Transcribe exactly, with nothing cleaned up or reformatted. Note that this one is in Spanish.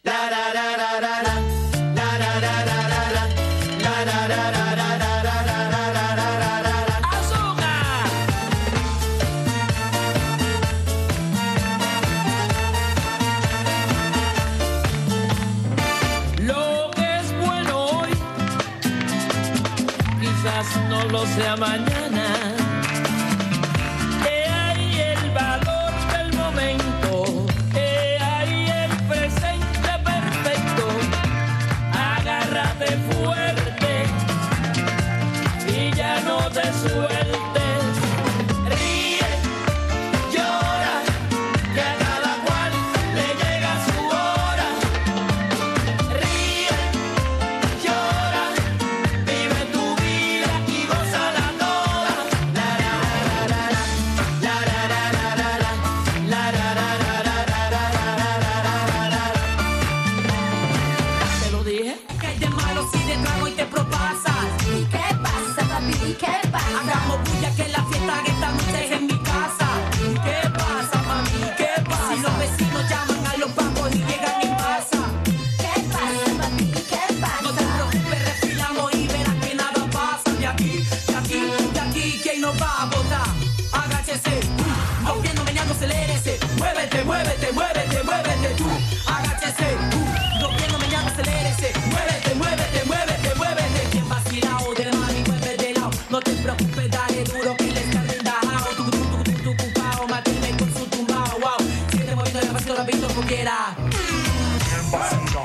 No lo sea mañana. He ahí el valor del momento, he ahí el presente perfecto. Agárrate fuerte y ya no te sueltes. Ríe, llora, que a cada cual le llega su hora. Ríe, llora, vive tu vida y gózala toda. La la la la la la la la la la la la la. ¿Te lo dije? ¿Qué hay de malo si de trago y te propasas? ¿Y qué pasa, papi? ¿Y qué pasa? Hagamos bulla que la fiesta que esta noche es en mi casa. ¿Qué pasa, mami? ¿Qué pasa? Si los vecinos llaman a los pacos y llegan en masa. ¿Qué pasa, papi? ¿Y qué No te pasa? preocupes, respiramos y verás que nada pasa. De aquí, de aquí, de aquí, ¿quién nos va a botar? Agáchese, uh, moviendo, meneando, acelérese. Muévete, muévete, muévete, muévete tú. Agáchese, uh, moviendo, meneando, acelérese. Muévete, muévete, muévete, muévete. Quien vacilao de la mano y mueve de lado. No te preocupes, dale duro que le está relajado. Tu, tu, tu, tu, tu, tu, pao, mantiene con su tumbao, wow. Siente moviendo el pasito, rapidito, como quiera.